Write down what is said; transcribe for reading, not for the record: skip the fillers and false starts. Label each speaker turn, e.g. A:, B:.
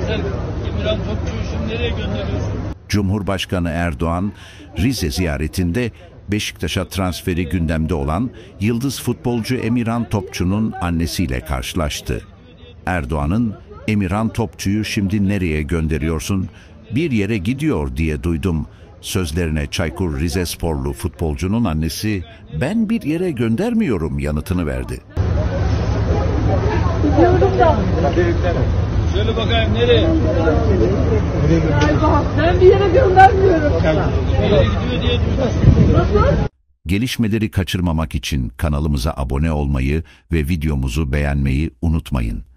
A: Yeter. Emirhan Topçu'yu şimdi nereye gönderiyorsun?
B: Cumhurbaşkanı Erdoğan, Rize ziyaretinde Beşiktaş'a transferi gündemde olan yıldız futbolcu Emirhan Topçu'nun annesiyle karşılaştı. Erdoğan'ın "Emirhan Topçu'yu şimdi nereye gönderiyorsun? Bir yere gidiyor diye duydum" sözlerine Çaykur Rizesporlu futbolcunun annesi "Ben bir yere göndermiyorum" yanıtını verdi.
C: Gidiyorum da.
A: Söyle bakayım nereye?
C: Galiba ben bir yere göndermiyorum.
A: Nereye gidiyor diye duydum.
C: Nasıl?
B: Gelişmeleri kaçırmamak için kanalımıza abone olmayı ve videomuzu beğenmeyi unutmayın.